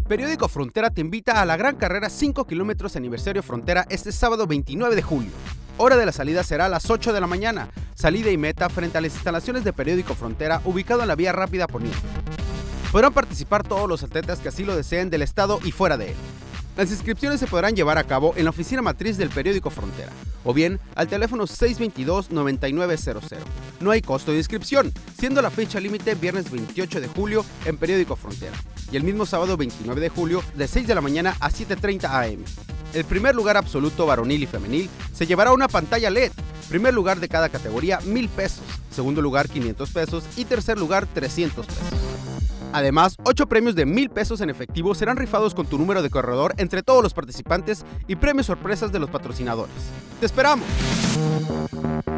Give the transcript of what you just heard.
Periódico Frontera te invita a la gran carrera 5 kilómetros aniversario Frontera este sábado 29 de julio. Hora de la salida será a las 8 de la mañana. Salida y meta frente a las instalaciones de Periódico Frontera, ubicado en la vía rápida Poniente. Podrán participar todos los atletas que así lo deseen del estado y fuera de él. Las inscripciones se podrán llevar a cabo en la oficina matriz del Periódico Frontera o bien al teléfono 622-9900. No hay costo de inscripción, siendo la fecha límite viernes 28 de julio en Periódico Frontera y el mismo sábado 29 de julio de 6 de la mañana a 7:30 am. El primer lugar absoluto varonil y femenil se llevará una pantalla LED. Primer lugar de cada categoría 1,000 pesos, segundo lugar 500 pesos y tercer lugar 300 pesos. Además, 8 premios de 1,000 pesos en efectivo serán rifados con tu número de corredor entre todos los participantes y premios sorpresas de los patrocinadores. ¡Te esperamos!